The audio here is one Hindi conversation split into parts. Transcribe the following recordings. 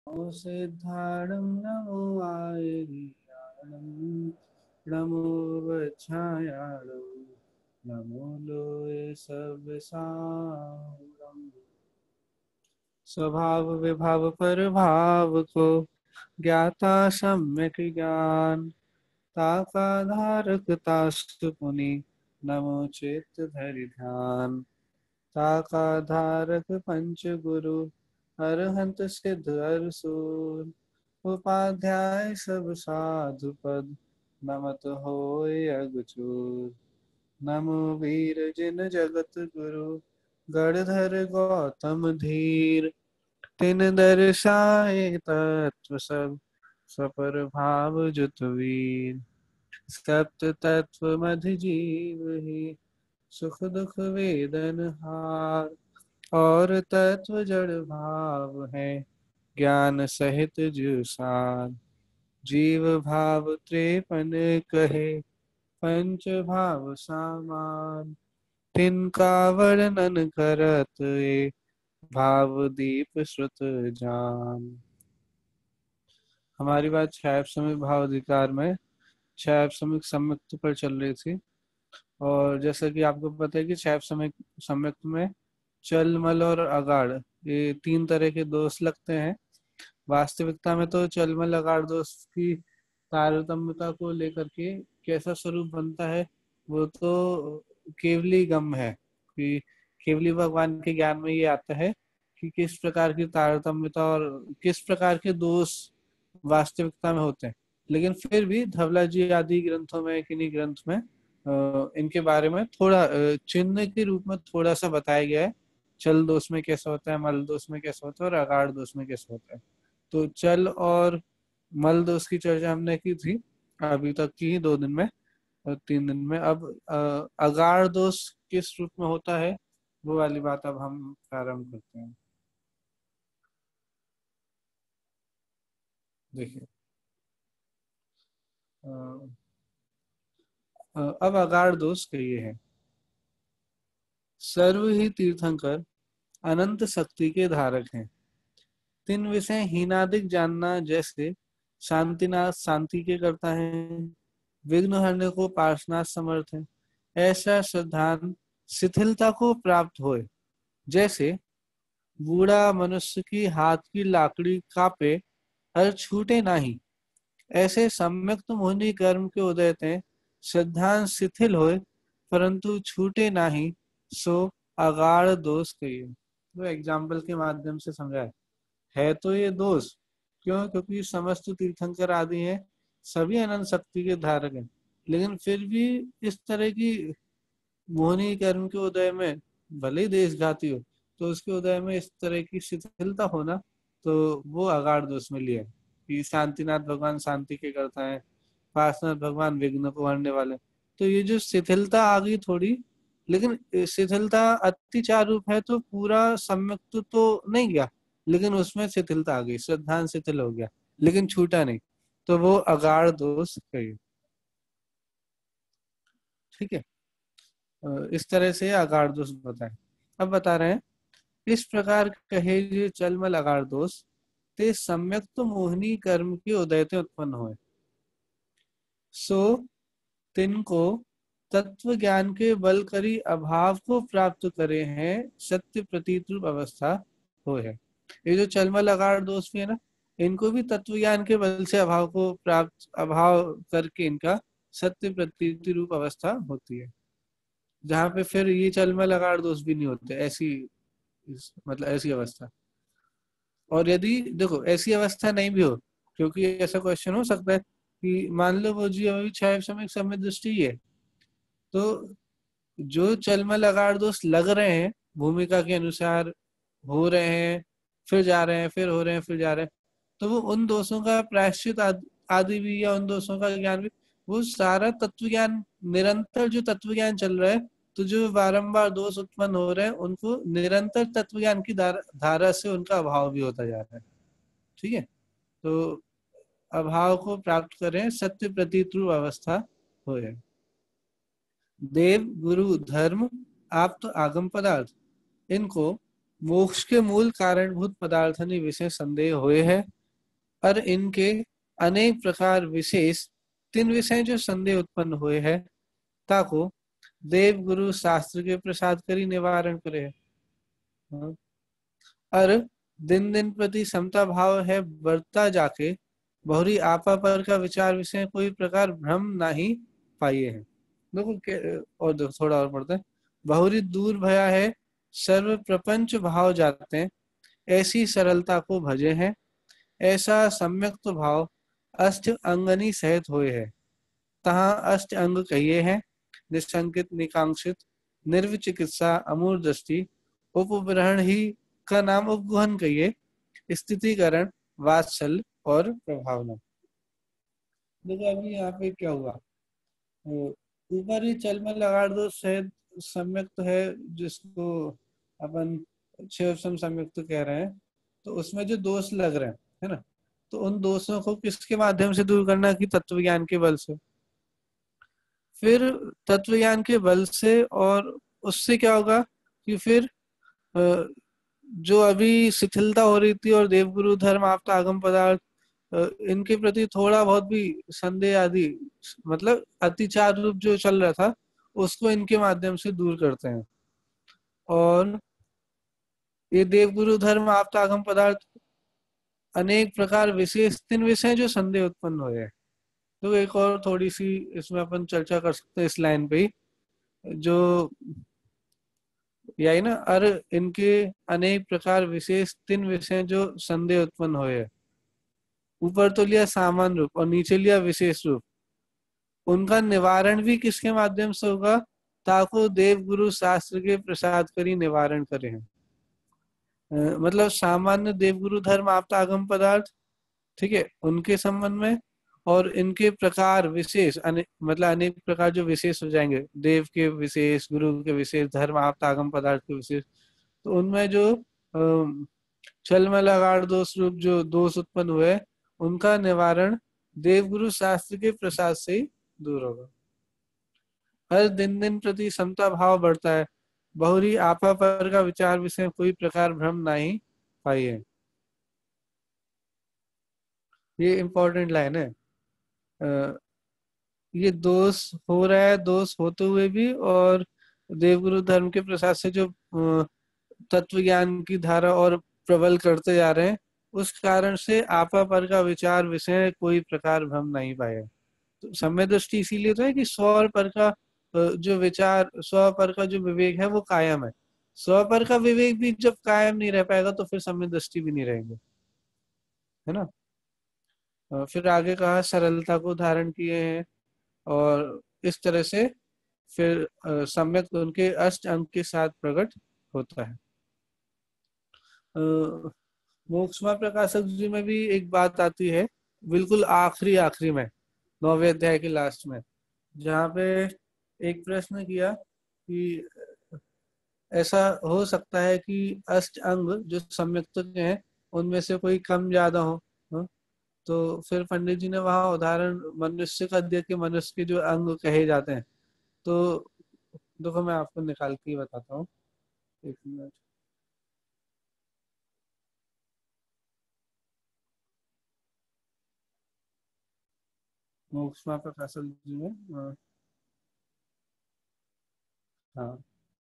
नमो सिद्धाणं नमो आयर्याणं नमो वच्छायाणं नमो लोये सव्यसारम्। स्वभाव विभाव पर भाव को ज्ञाता सम्यक ज्ञान, ताका धारक तास्तु पुनि नमो चेत धरि ध्यान। ताका धारक पंच गुरु अरहंत सिद्ध अरसूल, उपाध्याय सब साधु पद नमत होय अगचूर। नमो वीर जिन जगत गुरु गणधर गौतम धीर, तिन दर्शाए तत्व सब सपर भाव जुत वीर। सप्त तत्व मधि जीव ही सुख दुख वेदन हार, और तत्व जड़ भाव है ज्ञान सहित जुसार। जीव भाव त्रेपन कहे पंच भाव सामान, तिनका वर्णन करत ए भाव दीप श्रुत जान। हमारी बात क्षैप समिक भाव अधिकार में क्षैप समिक सम्यक्त पर चल रही थी। और जैसा कि आपको पता है कि क्षैप सम्यक्त में चल मल और अगाड़ ये तीन तरह के दोष लगते हैं। वास्तविकता में तो चल मल अगाड़ दोष की तारतम्यता को लेकर के कैसा स्वरूप बनता है वो तो केवली गम है कि केवली भगवान के ज्ञान में ये आता है कि किस प्रकार की तारतम्यता और किस प्रकार के दोष वास्तविकता में होते हैं। लेकिन फिर भी धवला जी आदि ग्रंथों में किन्हीं ग्रंथ में इनके बारे में थोड़ा चिन्ह के रूप में थोड़ा सा बताया गया है। चल दोष में कैसा होता है, मल दोष में कैसा होता है और अगाड़ दोष में कैसा होता है। तो चल और मल दोष की चर्चा हमने की थी अभी तक की 2 दिन में 3 दिन में। अब अगाड़ दोष किस रूप में होता है वो वाली बात अब हम प्रारंभ करते हैं। देखिए अब अगाड़ दोष का ये है, सर्व ही तीर्थंकर अनंत शक्ति के धारक हैं। तीन विषय हीनादिक जानना, जैसे शांतिनाथ शांति के करता है, विघ्न हरने को पार्शनाथ समर्थ है। ऐसा श्रद्धान शिथिलता को प्राप्त होए, जैसे बूढ़ा मनुष्य की हाथ की लाकड़ी कापे हर छूटे नाही। ऐसे सम्यक मुनि कर्म के उदय ते श्रद्धान शिथिल होए परंतु छूटे नाही, सो अगाड़ दोष कहिए। तो एग्जाम्पल के माध्यम से समझाए है तो ये दोष क्यों, क्योंकि समस्त तीर्थंकर आदि हैं, सभी अनंत शक्ति के धारक हैं, लेकिन फिर भी इस तरह की मोहनी कर्म के उदय में भले ही देशघाती हो तो उसके उदय में इस तरह की शिथिलता होना तो वो अगाड़ दोष में लिया है। कि शांतिनाथ भगवान शांति के करता है, पार्श्वनाथ भगवान विघ्न को हरने वाले। तो ये जो शिथिलता आ गई थोड़ी, लेकिन शिथिलता अतिचार रूप है तो पूरा सम्यक्त तो नहीं गया, लेकिन उसमें शिथिलता आ गई, श्रद्धान शिथिल हो गया लेकिन छूटा नहीं, तो वो अगाड़ दोष कही। ठीक है, इस तरह से अगाड़ दोष बताए। अब बता रहे हैं, इस प्रकार कहे जो चलमल अगाड़ दोष ते सम्यक तो मोहिनी कर्म की उदयते उत्पन्न हुए, सो तिनको तत्व ज्ञान के बल करी अभाव को प्राप्त करे हैं, सत्य प्रतीत रूप अवस्था हो है। ये जो चलमल अगाड़ दोष भी है ना, इनको भी तत्व ज्ञान के बल से अभाव को प्राप्त अभाव करके इनका सत्य प्रतीति रूप अवस्था होती है, जहाँ पे फिर ये चलमल अगाड़ दोष भी नहीं होते। ऐसी मतलब ऐसी अवस्था। और यदि देखो ऐसी अवस्था नहीं भी हो, क्योंकि ऐसा क्वेश्चन हो सकता है कि मान लो वो जी अभी छह समय समय दृष्टि है, तो जो चलमल अगाड़ दोष लग रहे हैं भूमिका के अनुसार हो रहे हैं, फिर जा रहे हैं, फिर हो रहे हैं, फिर जा रहे हैं, तो वो उन दोषों का प्रायश्चित आदि भी या उन दोषों का ज्ञान भी, वो सारा तत्व ज्ञान निरंतर जो तत्व ज्ञान चल रहा है, तो जो बारंबार दोष उत्पन्न हो रहे हैं उनको निरंतर तत्व ज्ञान की धारा से उनका अभाव भी होता जा रहा है। ठीक है, तो अभाव को प्राप्त करें सत्य प्रतीत रूप अवस्था हो। देव गुरु धर्म आप तो आगम पदार्थ, इनको मोक्ष के मूल कारणभूत पदार्थनि विषय संदेह हुए है, और इनके अनेक प्रकार विशेष तीन विषय जो संदेह उत्पन्न हुए है, ताको देव गुरु शास्त्र के प्रसाद करी निवारण करे। हाँ। और दिन दिन प्रति समता भाव है बढ़ता जाके, बहुरी आपा पर का विचार विषय कोई प्रकार भ्रम नहीं पाइए है। देखो और देखो थोड़ा और पढ़ते हैं। बहुरी दूर भया है सर्व प्रपंच भाव जाते हैं, ऐसी सरलता को भजे हैं, ऐसा सम्यक तो भाव अष्ट अंगनी सहित हुए है। तहाँ अष्ट अंग कहिए हैं, निशंकित निकांक्षित निर्विचिकित्सा अमूर दृष्टि उपग्रहण ही का नाम उपगुहन कहिए, स्थितिकरण वात्सल्य और प्रभावना। देखो अभी यहाँ पे क्या हुआ, ऊपर ही चल में लगा दो शायद सम्यक तो है, जिसको अपन शिवसम सम्यक तो कह रहे हैं, तो उसमें जो दोष लग रहे हैं है ना, तो उन दोषों को किसके माध्यम से दूर करना, कि तत्व ज्ञान के बल से। फिर तत्व ज्ञान के बल से, और उससे क्या होगा कि फिर जो अभी शिथिलता हो रही थी और देवगुरु धर्म आपता आगम पदार्थ इनके प्रति थोड़ा बहुत भी संदेह आदि, मतलब अतिचार रूप जो चल रहा था, उसको इनके माध्यम से दूर करते हैं। और ये देवगुरु धर्म आपता आगम पदार्थ अनेक प्रकार विशेष तीन विषय जो संदेह उत्पन्न हुए हैं। तो एक और थोड़ी सी इसमें अपन चर्चा कर सकते हैं इस लाइन पे ही, जो यही ना, और इनके अनेक प्रकार विशेष तीन विषय जो संदेह उत्पन्न हुए हैं। ऊपर तो लिया सामान्य रूप और नीचे लिया विशेष रूप, उनका निवारण भी किसके माध्यम से होगा, ताको देव गुरु शास्त्र के प्रसाद करी निवारण करे हैं। मतलब सामान्य देवगुरु धर्म आपता आगम पदार्थ, ठीक है, उनके संबंध में, और इनके प्रकार विशेष मतलब अनेक प्रकार जो विशेष हो जाएंगे, देव के विशेष, गुरु के विशेष, धर्म आपता आगम पदार्थ के विशेष, तो उनमें जो छल में लगाड़ दोष रूप जो दोष उत्पन्न हुए, उनका निवारण देवगुरु शास्त्र के प्रसाद से ही दूर होगा। हर दिन दिन प्रति समता भाव बढ़ता है, बहुरी आपा पर का विचार विषय कोई प्रकार भ्रम नहीं पाइए। ये इम्पोर्टेंट लाइन है। ये दोष हो रहा है, दोष होते हुए भी, और देवगुरु धर्म के प्रसाद से जो तत्व ज्ञान की धारा और प्रबल करते जा रहे हैं, उस कारण से आपा पर का विचार विषय कोई प्रकार भ्रम नहीं पाए। तो सम्य दृष्टि इसीलिए तो है कि स्व और पर का जो विचार, स्व पर का जो विवेक है वो कायम है। स्व पर का विवेक भी जब कायम नहीं रह पाएगा तो फिर सम्य दृष्टि भी नहीं रहेंगे, है ना। फिर आगे कहा सरलता को धारण किए हैं, और इस तरह से फिर सम्यक उनके अष्ट अंग के साथ प्रकट होता है। मोक्षमा प्रकाशक जी में भी एक बात आती है, बिल्कुल आखिरी आखिरी में, 9वें अध्याय के लास्ट में, जहाँ पे एक प्रश्न किया कि ऐसा हो सकता है कि अष्ट अंग जो सम्यक के हैं उनमें से कोई कम ज्यादा हो, हाँ? तो फिर पंडित जी ने वहां उदाहरण मनुष्य का दिया कि मनुष्य के जो अंग कहे जाते हैं, तो देखो मैं आपको निकाल के बताता हूँ, एक मिनट। मोक्षमा प्रकाशक जी में हाँ,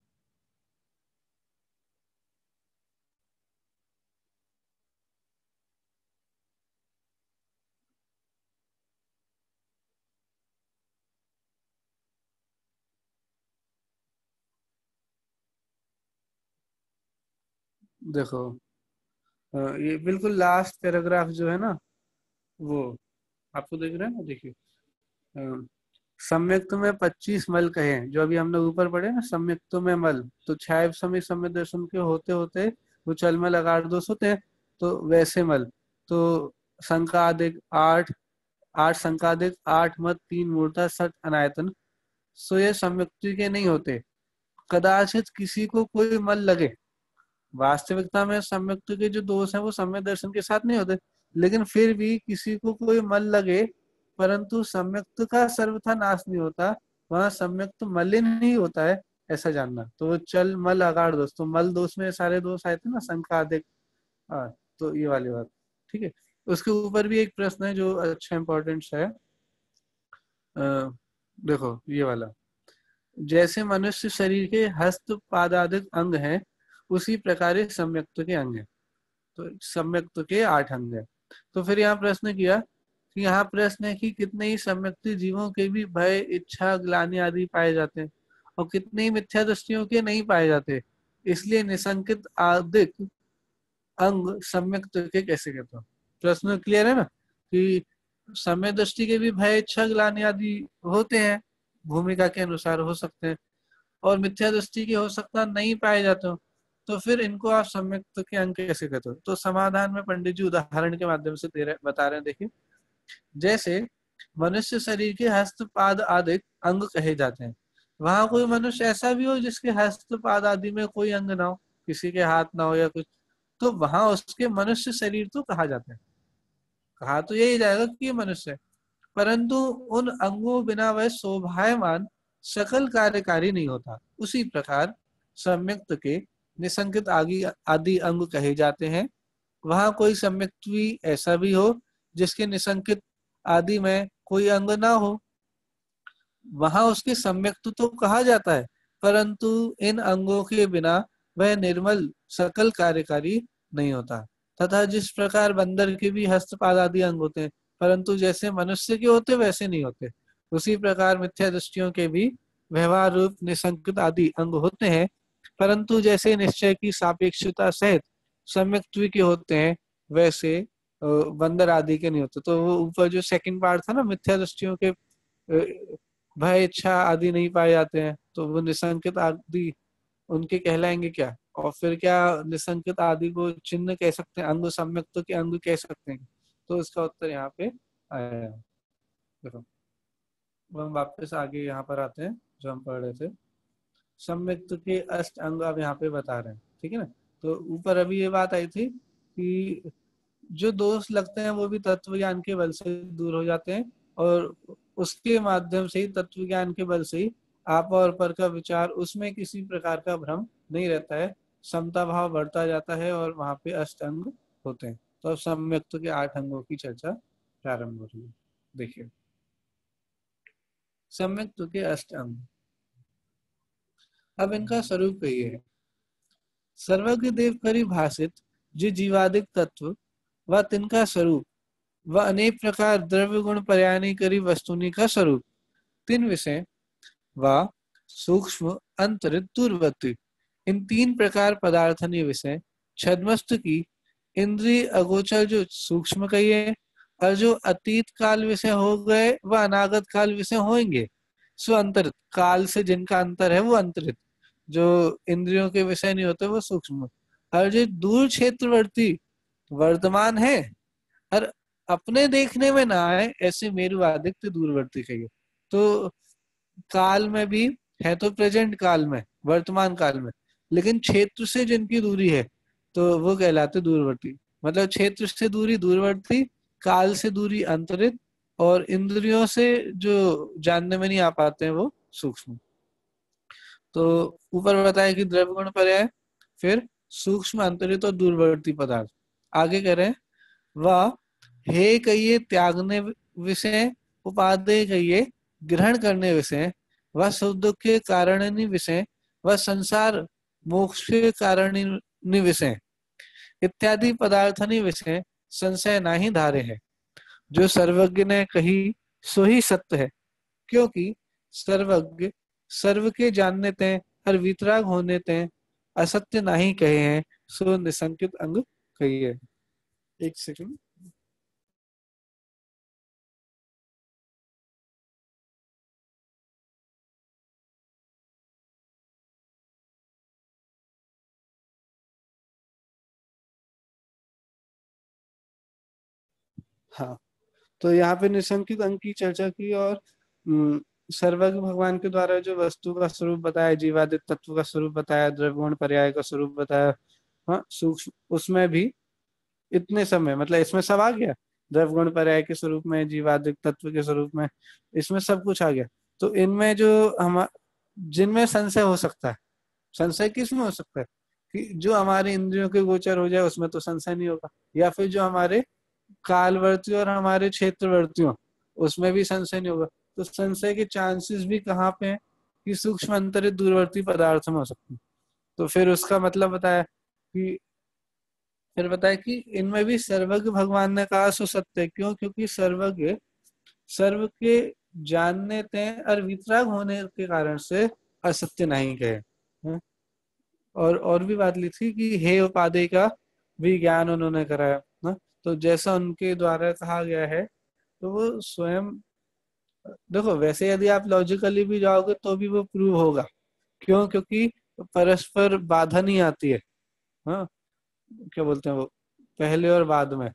देखो ये बिल्कुल लास्ट पैराग्राफ जो है ना, वो आपको दिख रहा है ना, देखिए सम्यक्त में 25 मल कहे हैं, जो अभी हमने ऊपर पढ़े ना, सम्यक्त में मल, तो छाया समय समय दर्शन के होते होते वो चल में लगा दोष होते हैं, तो वैसे मल, तो संकादिक 8, 8 संकादिक, 8 मत, 3 मूर्ता, 7 अनायतन, सो ये सम्यक्ति के नहीं होते। कदाचित किसी को कोई मल लगे, वास्तविकता में सम्यक्त के जो दोष है वो सम्यक दर्शन के साथ नहीं होते, लेकिन फिर भी किसी को कोई मल लगे, परंतु सम्यक्त का सर्वथा नाश नहीं होता, वहां सम्यक्त मलिन ही होता है, ऐसा जानना। तो वो चल मल अगाड़ दोष, तो मल दोष में सारे दोष आए थे ना, शंका अधिक। हाँ, तो ये वाली बात। ठीक है, उसके ऊपर भी एक प्रश्न है जो अच्छा इंपॉर्टेंट है। देखो ये वाला, जैसे मनुष्य शरीर के हस्त पादादिक अंग हैं, उसी प्रकार ये सम्यक्त के अंग हैं। तो सम्यक्त के 8 अंग हैं। तो फिर यहाँ प्रश्न किया कि यहाँ प्रश्न है कि कितने ही सम्यक्त जीवों के भी भय, इच्छा, ग्लानि आदि पाए जाते हैं और कितने ही मिथ्या दृष्टियों के नहीं पाए जाते, इसलिए निसंकित आदिक अंग सम्यक्त के कैसे कहते हो। प्रश्न क्लियर है ना, कि समय दृष्टि के भी भय, इच्छा, ग्लानि आदि होते हैं, भूमिका के अनुसार हो सकते हैं, और मिथ्या दृष्टि के हो सकता नहीं पाए जाते हो, तो फिर इनको आप सम्यक्त के अंग कैसे कहते हो। तो समाधान में पंडित जी उदाहरण के माध्यम से दे रहे बता रहे हैं। देखिए, जैसे मनुष्य शरीर के हस्त पाद आदि अंग कहे जाते हैं, वहां कोई मनुष्य ऐसा भी हो जिसके हस्त पाद आदि में कोई अंग ना हो, किसी के हाथ ना हो या कुछ, तो वहां उसके मनुष्य शरीर तो कहा जाता है, कहा तो यही जाएगा कि ये मनुष्य है, परंतु उन अंगों बिना वह शोभायमान सकल कार्यकारी नहीं होता। उसी प्रकार सम्यक्त के निसंकित आदि आदि अंग कहे जाते हैं, वहां कोई सम्यक्त भी ऐसा भी हो जिसके निसंकित आदि में कोई अंग ना हो, वहां उसके सम्यक्त तो कहा जाता है, परंतु इन अंगों के बिना वह निर्मल सकल कार्यकारी नहीं होता। तथा जिस प्रकार बंदर के भी हस्तपाद आदि अंग होते हैं, परंतु जैसे मनुष्य के होते वैसे नहीं होते, उसी प्रकार मिथ्या दृष्टियों के भी व्यवहार रूप निसंकित आदि अंग होते हैं, परंतु जैसे निश्चय की सापेक्षता सहित सम्यक्त के होते हैं, वैसे बंदर आदि के नहीं होते। तो वो ऊपर जो सेकंड पार्ट था ना, मिथ्या दृष्टियों के भय, इच्छा आदि नहीं पाए जाते हैं, तो वो निसंकित आदि उनके कहलाएंगे क्या। और फिर क्या निसंकित आदि को चिन्ह कह सकते हैं, अंग सम्यक्त के अंग कह सकते हैं। तो इसका उत्तर यहाँ पे आया। देखो, अब हम वापस आगे यहाँ पर आते हैं जो हम पढ़ रहे थे। सम्यक्त के अष्ट अंग अब यहाँ पे बता रहे हैं, ठीक है ना। तो ऊपर अभी ये बात आई थी कि जो दोष लगते हैं वो भी तत्व ज्ञान के बल से दूर हो जाते हैं, और उसके माध्यम से ही, तत्व ज्ञान के बल से ही आप और पर का विचार, उसमें किसी प्रकार का भ्रम नहीं रहता है, समता भाव बढ़ता जाता है और वहां पे अष्ट अंग होते हैं। तो अब सम्यक्त के 8 अंगों की चर्चा प्रारंभ हो रही है। देखिए, सम्यक्त के अष्ट अंग, अब इनका स्वरूप कहिए। सर्वज्ञ देव करी भाषित जो जीवादिक तत्व व तिनका स्वरूप व अनेक प्रकार द्रव्य गुण पर्यायनी करी वस्तुनि का स्वरूप, तीन विषय व सूक्ष्म अंतरित दूरवर्ती, इन 3 प्रकार पदार्थनी विषय छद्मस्त की इंद्रिय अगोचर जो सूक्ष्म कहिए, और जो अतीत काल विषय हो गए व अनागत काल विषय होंगे सो अंतरित, काल से जिनका अंतर है वो अंतरित, जो इंद्रियों के विषय नहीं होते वो सूक्ष्म, और जो दूर क्षेत्रवर्ती वर्तमान है और अपने देखने में ना आए ऐसे मेरुआदित्य दूरवर्ती कहिए। तो काल में भी है, तो प्रेजेंट काल में, वर्तमान काल में, लेकिन क्षेत्र से जिनकी दूरी है तो वो कहलाते दूरवर्ती। मतलब क्षेत्र से दूरी दूरवर्ती, काल से दूरी अंतरित, और इंद्रियों से जो जानने में नहीं आ पाते हैं वो सूक्ष्म। तो ऊपर बताया कि द्रव्य गुण पर्याय, फिर सूक्ष्म, अंतरित और दूरवर्ती पदार्थ। आगे कह रहे हैं, वह हे कहिए त्यागने विषय, उपादेय कहिए ग्रहण करने विषय, वह सुख दुख के कारणनि विषय, वह संसार मोक्ष के कारणनि विषय, इत्यादि पदार्थनि विषय संशय नाही धारे है। जो सर्वज्ञ ने कही सो ही सत्य है, क्योंकि सर्वज्ञ सर्व के जानने ते और वितराग होने ते असत्य नहीं कहे हैं, सो निसंकित अंग कहिए। एक सेकंड। हाँ, तो यहाँ पे निसंकित अंग की चर्चा की, और सर्वज्ञ भगवान के द्वारा जो वस्तु का स्वरूप बताया, जीवादित तत्व का स्वरूप बताया, द्रव्यगुण पर्याय का स्वरूप बताया, हाँ सूक्ष्म, उसमें भी इतने समय, मतलब इसमें सब आ गया, द्रव्यगुण पर्याय के स्वरूप में, जीवादित तत्व के स्वरूप में, इसमें सब कुछ आ गया। तो इनमें जो हम जिनमें संशय हो सकता है। संशय किस में हो सकता है? कि जो हमारे इंद्रियों के गोचर हो जाए उसमें तो संशय नहीं होगा, या फिर जो हमारे कालवर्ती और हमारे क्षेत्रवर्ती हो उसमें भी संशय नहीं होगा। तो संशय के चांसेस भी कहाँ पे हैं? कि सूक्ष्म अंतरित दूरवर्ती पदार्थ में हो सकते हैं। तो फिर उसका मतलब बताया कि फिर बताया कि इनमें भी सर्वज्ञ भगवान ने कहा सो सत्य है। क्यों? क्योंकि सर्वज्ञ सर्व के जानने ते और वितराग होने के कारण से असत्य नहीं कहे। हैं? और भी बात ली थी कि हे उपाधि का भी ज्ञान उन्होंने कराया ना। तो जैसा उनके द्वारा कहा गया है तो वो स्वयं, देखो वैसे यदि आप लॉजिकली भी जाओगे तो भी वो प्रूव होगा। क्यों? क्योंकि परस्पर बाधा नहीं आती है। हाँ, क्या बोलते हैं वो, पहले और बाद में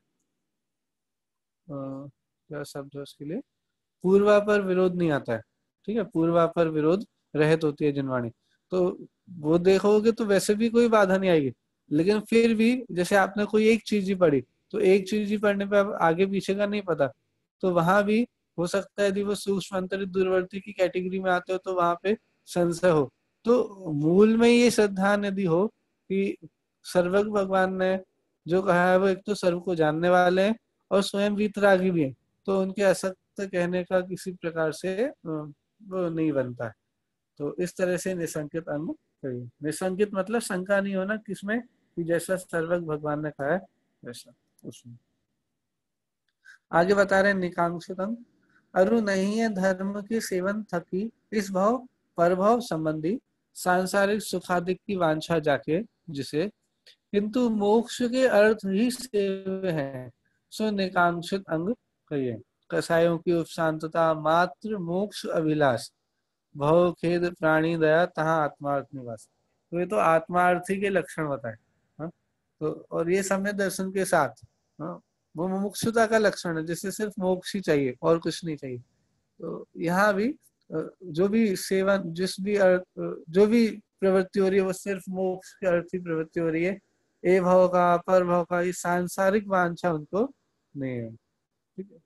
क्या शब्द है उसके लिए, पूर्वापर विरोध नहीं आता है। ठीक है, पूर्वापर विरोध रहित होती है जिनवाणी। तो वो देखोगे तो वैसे भी कोई बाधा नहीं आएगी। लेकिन फिर भी जैसे आपने कोई एक चीज ही पढ़ी, तो एक चीज ही पढ़ने पे अब आगे पीछे का नहीं पता, तो वहां भी हो सकता है यदि वो सूक्ष्म अंतरित दूरवर्ती की कैटेगरी में आते हो तो वहां पे संशय हो। तो मूल में ये श्रद्धा यदि हो कि सर्वज्ञ भगवान ने जो कहा है वो एक तो सर्व को जानने वाले हैं और स्वयं वीतरागी भी है, तो उनके असत्य कहने का किसी प्रकार से वो नहीं बनता है। तो इस तरह से निसंकित अंग कहिए। निसंकित मतलब शंका नहीं होना किसमें, कि जैसा सर्वज्ञ भगवान ने कहा है वैसा उसमें। आगे बता रहे हैं निकांक्षित अंग। अरु नहीं है धर्म के सेवन थकी इस भाव परभाव संबंधी सांसारिक सुखादिक की वांछा जाके जिसे, किंतु मोक्ष के अर्थ ही सेव है सो निकांक्षित अंग कहिए। कसायों की उपशांतता मात्र मोक्ष अभिलाष भव खेद प्राणी दया तहाँ आत्मार्थ निवास। तो ये तो आत्मार्थी के लक्षण बताए। हाँ? तो और ये समय दर्शन के साथ, हाँ, वो मुमुक्षुता का लक्षण है जिससे सिर्फ मोक्ष ही चाहिए और कुछ नहीं चाहिए। तो यहाँ भी जो भी सेवन जो भी प्रवृत्ति हो रही है वो सिर्फ मोक्ष के अर्थ ही प्रवृत्ति हो रही है। ए भाव का पर भाव का ये सांसारिक वांछा उनको नहीं है। ठीक है।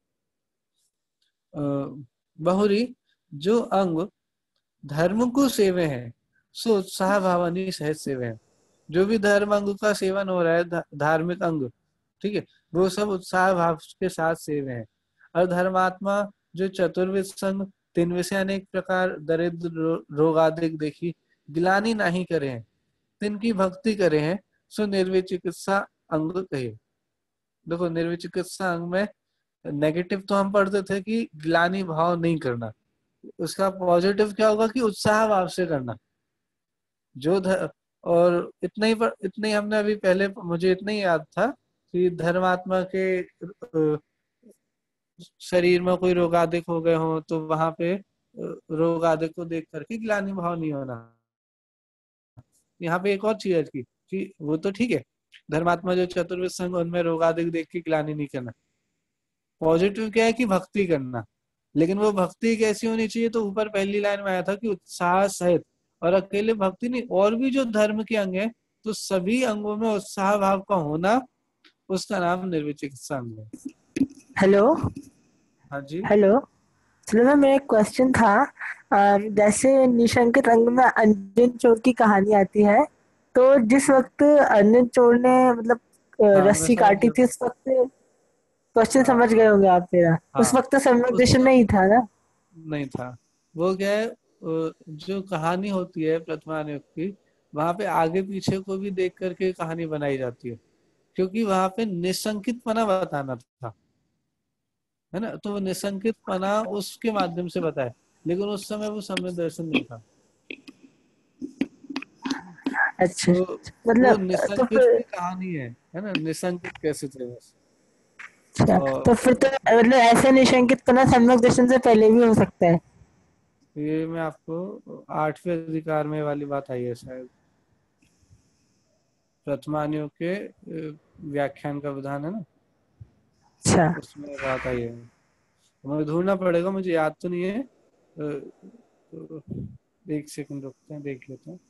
बहुरी जो अंग धर्म को सेवे हैं सो उत्साह भावनी सहज सेवे हैं। जो भी धर्म अंग का सेवन हो रहा है, धार्मिक अंग, ठीक है, वो सब उत्साह भाव के साथ सेवे हैं। और धर्मात्मा जो चतुर्विध संग तीन विषय अनेक प्रकार दरिद्र रोगादिक देखी गिलानी नहीं करे हैं, तिनकी भक्ति करे हैं सो निर्विचिकित्सा अंग कहे। देखो निर्विचिकित्सा अंग में नेगेटिव तो हम पढ़ते थे कि ग्लानि भाव नहीं करना, उसका पॉजिटिव क्या होगा कि उत्साह भाव से करना। जो और इतना ही हमने अभी पहले, मुझे इतना ही याद था कि धर्मात्मा के शरीर में कोई रोगादिक हो गए हो तो वहां पे रोगादिक को देख करके ग्लानि भाव नहीं होना। यहाँ पे एक और चीज है कि वो तो ठीक है, धर्मात्मा जो चतुर्विद संघ उनमें रोगादिक देख के ग्लानि नहीं करना। पॉजिटिव क्या है कि भक्ति करना। लेकिन वो भक्ति कैसी होनी चाहिए? तो ऊपर पहली लाइन में आया था कि उत्साह सहित, और अकेले भक्ति नहीं, और भी जो धर्म के अंग है तो सभी अंगों में उत्साह भाव का होना, उसका नाम निर्विचिकित्सा अंग है। हेलो। हाँ जी। हेलो। चलो ना, मेरा एक क्वेश्चन था। जैसे निशंकित अंग में अंजन चोर की कहानी आती है, तो जिस वक्त अंजन चोर ने मतलब हाँ मैं रस्सी समझ काटी गया। थी उस वक्त, क्वेश्चन हाँ समझ गए होंगे आप मेरा। उस हाँ। वक्त तो उस संवेदन वक्त नहीं था ना। नहीं था। वो क्या है, जो कहानी होती है प्रथमानुक्त की, वहां पे आगे पीछे को भी देख करके कहानी बनाई जाती है, क्योंकि वहां पे निसंकित पना बताना था, है ना। तो वो निसंकित पना उसके माध्यम से बताए, लेकिन उस समय वो समय दर्शन नहीं था। अच्छा। तो वो मतलब तो निसंकित फिर की कहानी है ना, निसंकित कैसे थे बस। अच्छा, और तो फिर तो मतलब ऐसे निशंकित पना सम्यक दर्शन से पहले भी हो सकता है। ये मैं आपको आठवें अधिकार में वाली बात आई है शायद, प्रथमानियों के व्याख्यान का विधान है ना, अच्छा। उसमें बात आई है। मुझे ढूंढना पड़ेगा, मुझे याद तो नहीं है। तो एक सेकंड रुकते हैं, देख लेते हैं।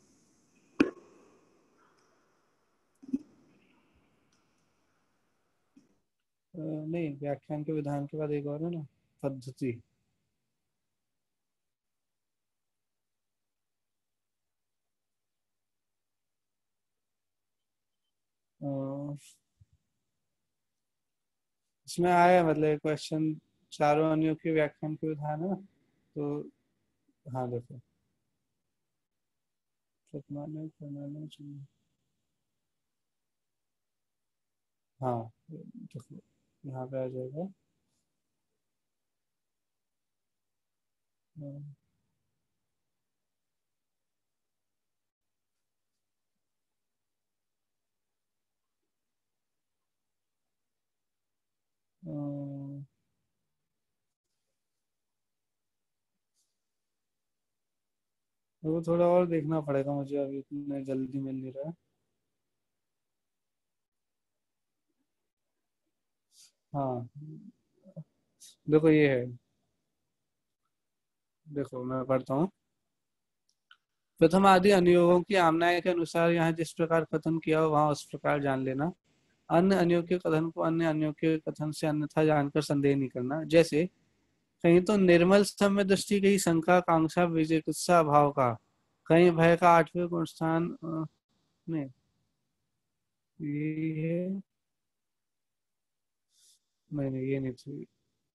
नहीं, व्याख्यान के विधान के बाद एक और है ना, पद्धति। इसमें आया मतलब क्वेश्चन, चारों अनियों के व्याख्यान के विधान है ना, तो हाँ देखो, सतमाने प्रमाणे चिन्ह। हाँ देखो, यहाँ पे आ जाएगा। वो थोड़ा और देखना पड़ेगा मुझे, अभी इतने जल्दी मिल नहीं रहा है। हाँ देखो ये है, देखो मैं पढ़ता हूँ। प्रथम आदि अनुयोगों की आमनाय के अनुसार यहाँ जिस प्रकार कथन किया हो वहां उस प्रकार जान लेना। अन्य अनियोग के कथन को अन्य अनियोग के कथन से अन्यथा जानकर संदेह नहीं करना। जैसे कहीं तो निर्मल सम्य दृष्टि, कहीं शंका कांक्षा विजिकित्सा भाव का, कहीं भय का आठवें गुण स्थान में ये है। नहीं ये नहीं थी।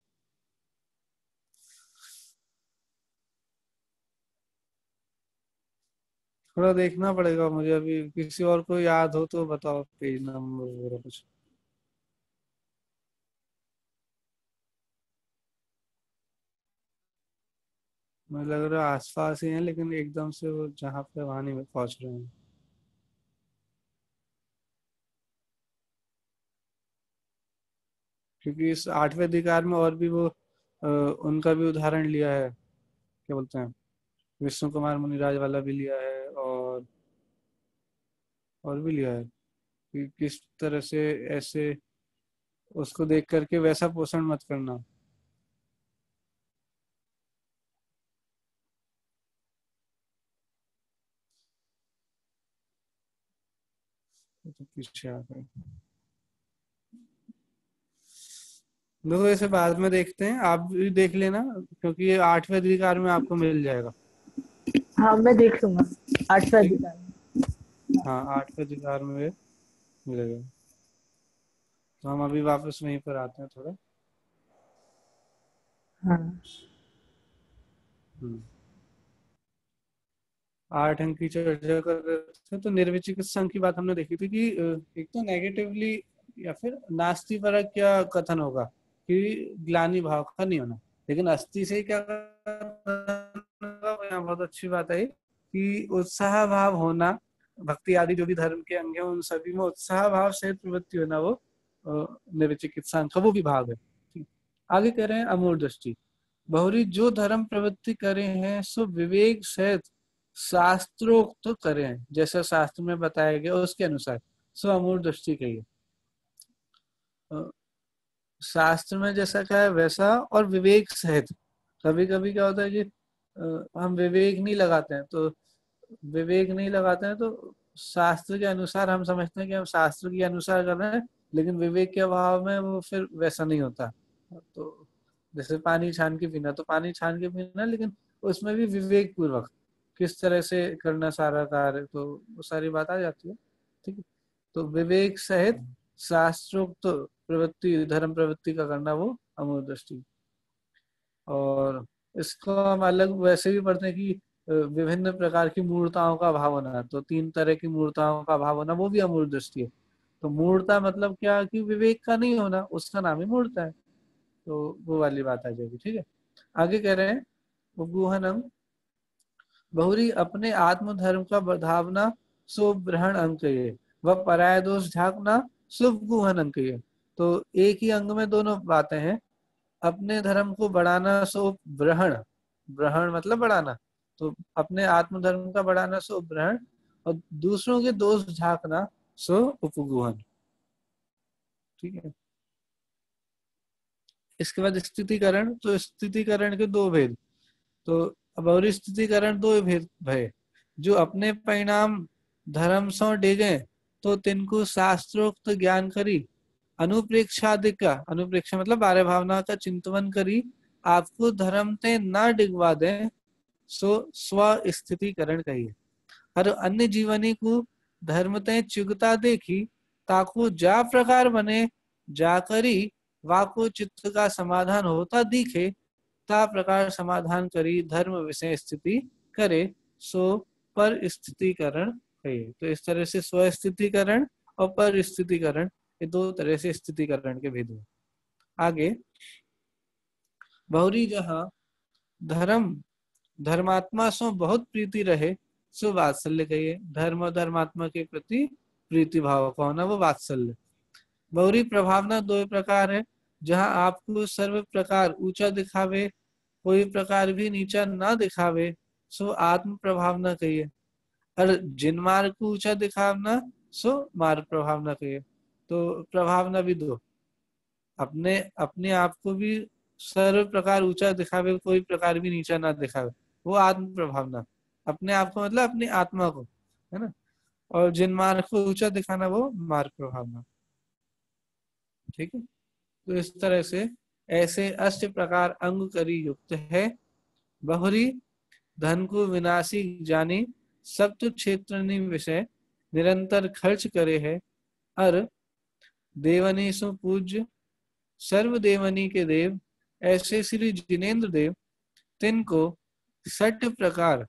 थोड़ा देखना पड़ेगा मुझे, अभी किसी और को याद हो तो बताओ पेज नंबर वगैरह कुछ। मुझे लग रहा है आसपास ही है, लेकिन एकदम से वो जहाँ पे वहां नहीं पहुंच रहे हैं। क्योंकि इस आठवें अधिकार में और भी वो उनका भी उदाहरण लिया है, क्या बोलते हैं, विष्णु कुमार मुनिराज वाला भी लिया है, और भी लिया है कि किस तरह से ऐसे उसको देख करके वैसा पोषण मत करना। तो पीछे आ गए। देखो इसे बाद में देखते हैं, आप भी देख लेना, क्योंकि ये आठवें अधिकार में आपको मिल जाएगा। हाँ, मैं देख लूंगा आठवां ठीक है, अधिकार। हाँ आठवें अधिकार में मिलेगा। तो हम अभी वापस वहीं पर आते हैं थोड़ा। हाँ। हम्म। 8 अंक की चर्चा कर रहे थे, तो निर्विचिकित्सा अंक की बात हमने देखी थी कि एक तो नेगेटिवली या फिर नास्तिपरक क्या कथन होगा कि ग्लानि भाव का नहीं होना, लेकिन अस्थि से क्या कथन होगा, वो यहाँ बहुत अच्छी बात है कि उत्साह भाव होना। भक्ति आदि जो भी धर्म के अंग हैं उन सभी में उत्साह भाव से प्रवृत्ति होना, वो निर्विचिकित्सा अंक का वो भी भाग है। ठीक। आगे कह रहे हैं अमूढ़ दृष्टि। बहुरी जो धर्म प्रवृत्ति करे हैं सो विवेक सहित शास्त्रोक्त तो करें, जैसा शास्त्र में बताया गया उसके अनुसार, सो अमूढ़ दृष्टि कही है। शास्त्र में जैसा कहा है वैसा, और विवेक सहित। कभी कभी क्या होता है कि हम विवेक नहीं लगाते हैं, तो विवेक नहीं लगाते हैं तो शास्त्र के अनुसार हम समझते हैं कि हम शास्त्र के अनुसार कर रहे हैं, लेकिन विवेक के अभाव में वो फिर वैसा नहीं होता। तो जैसे पानी छान के पीना, तो पानी छान के पीना, लेकिन उसमें भी विवेक पूर्वक किस तरह से करना सारा कार्य, तो वो सारी बात आ जाती है। ठीक है, तो विवेक सहित शास्त्रोक्त तो प्रवृत्ति, धर्म प्रवृत्ति का करना, वो अमूढ़ दृष्टि। और इसको हम अलग वैसे भी पढ़ते हैं कि विभिन्न प्रकार की मूर्ताओं का भाव होना, तो 3 तरह की मूर्ताओं का भाव होना वो भी अमूढ़ दृष्टि है। तो मूर्ता मतलब क्या कि विवेक का नहीं होना, उसका नाम ही मूर्ता है। तो वो वाली बात आ जाएगी। ठीक है, आगे कह रहे हैं गुहनम। बहुरी अपने आत्म धर्म का बढ़ावना सो ग्रहण अंक ये, वह पराय दोष झाकना शुभ गुहन अंक ये। तो एक ही अंग में दोनों बातें हैं। अपने धर्म को बढ़ाना सो ग्रहण, ग्रहण मतलब बढ़ाना, तो अपने आत्म धर्म का बढ़ाना सो ग्रहण, और दूसरों के दोष झाकना सो उपगुहन। ठीक है, इसके बाद स्थितिकरण। तो स्थितिकरण के दो भेद। तो अब और स्थितिकरण दो भेद भय, जो अपने परिणाम धर्म सो डेगे, तो तिनको शास्त्रोक्त ज्ञान करी अनुप्रेक्षादिका, अनुप्रेक्षा मतलब बारह भावना का चिंतवन करी, आपको धर्म ते ना डिगवा दे, सो स्व स्थितिकरण कहिए। और अन्य जीवनी को धर्म ते चुगता देखी, ताको जा प्रकार बने जाकरी वाको चित्त का समाधान होता दिखे, ता प्रकार समाधान करी धर्म विषय स्थिति करे, सो पर स्थितिकरण है। तो इस तरह से स्वस्थितिकरण और पर स्थितिकरण, ये दो तरह से स्थितिकरण के भेद हुए। आगे, बहुरी जहाँ धर्म धर्मात्मा सो बहुत प्रीति रहे, सो वात्सल्य कहिए। धर्म और धर्मात्मा के प्रति प्रीति भाव का होना वो वात्सल्य। बहुरी प्रभावना दो प्रकार है, जहाँ आपको सर्व प्रकार ऊंचा दिखावे, कोई प्रकार भी नीचा ना दिखावे, सो आत्म प्रभावना कहिए। और जिन मार्ग को ऊंचा दिखावना, सो मार्ग प्रभावना कहिए। तो प्रभावना भी दो, अपने अपने आप को भी सर्व प्रकार ऊंचा दिखावे, कोई प्रकार भी नीचा ना दिखावे, वो आत्म प्रभावना। अपने आप को मतलब अपनी आत्मा को, है ना। और जिन मार्ग को ऊंचा दिखाना, वो मार्ग प्रभावना। ठीक है। तो इस तरह से ऐसे अष्ट प्रकार अंग करी युक्त है। बहुरी धन को विनाशी जानी, सप्त क्षेत्र विषय निरंतर खर्च करे है। और देवनी सु पूज्य सर्व देवनी के देव, ऐसे श्री जिनेन्द्र देव, तिनको सठ प्रकार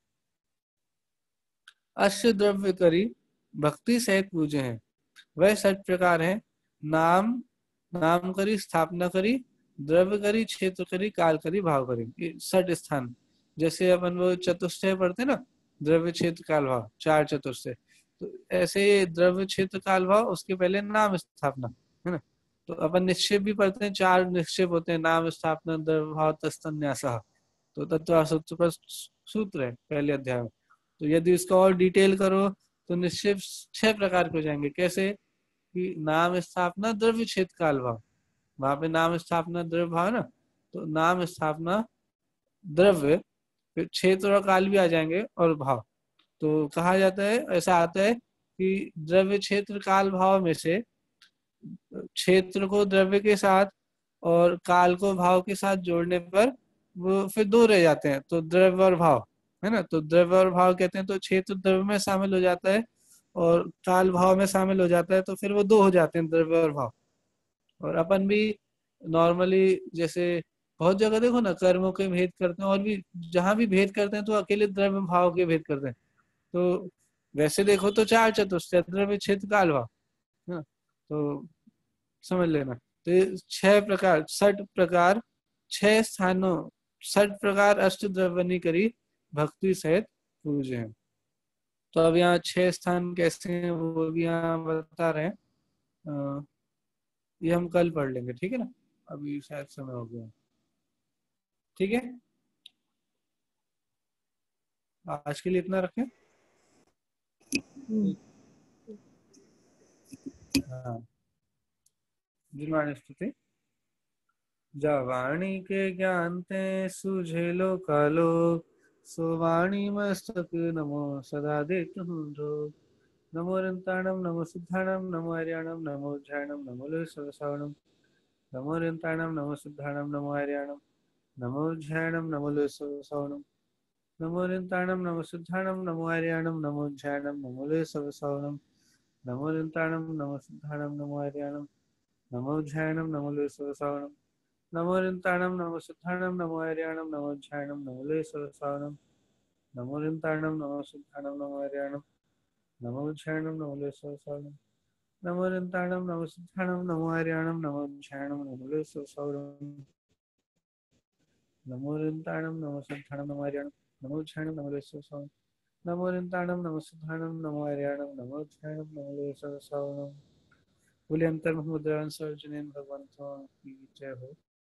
अष्ट द्रव्य करी भक्ति सहित पूजे हैं। वह सठ प्रकार है, नाम नाम करी, स्थापना करी, द्रव्य करी, क्षेत्र करी, काल करी, भाव करी। ये सठ स्थान, जैसे अपन वो चतुष्टय पढ़ते ना, द्रव्य क्षेत्र काल भाव, चार चतुष्टय। तो ऐसे द्रव्य क्षेत्र काल भाव, उसके पहले नाम स्थापना, है ना। तो अपन निक्षेप भी पढ़ते हैं, चार निक्षेप होते हैं, नाम स्थापना, द्रव्य भाव, तत्सन्यासः। तो तत्व सूत्र पर सूत्र है पहले अध्याय में। तो यदि इसका और डिटेल करो तो निक्षेप 6 प्रकार के हो जाएंगे। कैसे कि नाम स्थापना, द्रव्य क्षेत्र काल भाव, वहां पे नाम स्थापना द्रव्य भाव ना, तो नाम स्थापना द्रव्य, फिर क्षेत्र और काल भी आ जाएंगे और भाव। तो कहा जाता है, ऐसा आता है कि द्रव्य क्षेत्र काल भाव में से क्षेत्र को द्रव्य के साथ और काल को भाव के साथ जोड़ने पर वो फिर दो रह जाते हैं, तो द्रव्य और भाव, है ना। तो द्रव्य और भाव कहते हैं, तो क्षेत्र द्रव्य में शामिल हो जाता है और काल भाव में शामिल हो जाता है, तो फिर वो दो हो जाते हैं, द्रव्य और भाव। और अपन भी नॉर्मली जैसे बहुत जगह देखो ना, कर्मों के भेद करते हैं, और भी जहां भी भेद करते हैं तो अकेले द्रव्य भाव के भेद करते हैं। तो वैसे देखो तो चार चतुष्टय, द्रव्य क्षेत्र काल भाव, है ना। तो समझ लेना। तो ये 6 प्रकार, 60 प्रकार, 6 स्थानों, 60 प्रकार अष्ट द्रव्यनी करी भक्ति सहित पूजे हैं। तो अब यहाँ 6 स्थान कैसे हैं वो भी यहाँ बता रहे हैं। ये हम कल पढ़ लेंगे, ठीक है ना, अभी शायद समय हो गया। ठीक है, आज के लिए इतना रखें। हाँ, जिनवाणी स्तुति। जवाणी के ज्ञान ते सूझे लो कालो, सुवाणी मस्तक नमो सदा देतु जो। नमो रंताणम नमो सिद्धाणम नमो हरियाणम नमो ध्यानम नमो लोसवसावणम। नमो रंताणम नमो सिद्धाणम नमो हरियाणम नमो ध्यानम नमो लोसवसावणम। नमो रंताणम नमो सिद्धाणम नमो हरियाणम नमो ध्यानम नमो लोसवसावणम। नमो रंताणम नमो सिद्धाणम नमो हरियाणम नमो ध्यानम नमो लोसवसावणम। नमो रंताणम नमो सिद्धाणम नमो हरियाणम नमो ध्यानम नमो लोसवसावणम। नमो रंताणम नमो सिद्धाणम नमो हरियाणम नमो ध्यानम नमो लोसवसावणम। नमो रंताणम नमो सिद्धाणम नमो हरियाणम नमो ध्यानम नमो लोसवसावणम। नमो रंताणम नमो सिद्धाणम नमो हरियाणम नमो ध्यानम नमो लोसवसावणम। नमो रंताणम नमो सिद्धाणम नमो हरियाणम नमो ध्यानम नमो लोसवसावणम। बोले अंतर मुद्रा सर्वजनीन भगवंतों की जय हो।